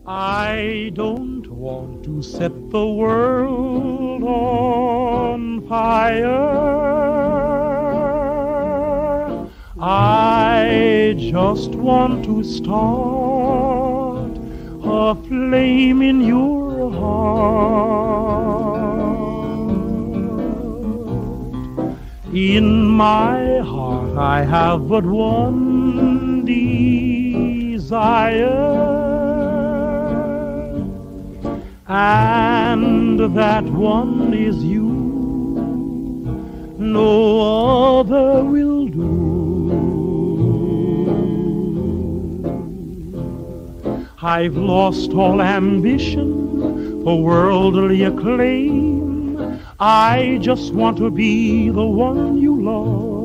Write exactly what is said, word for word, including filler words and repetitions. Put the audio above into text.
I don't want to set the world on fire. I just want to start a flame in your heart. In my heart I have but one desire, and that one is you. No other will do. I've lost all ambition for worldly acclaim. I just want to be the one you love.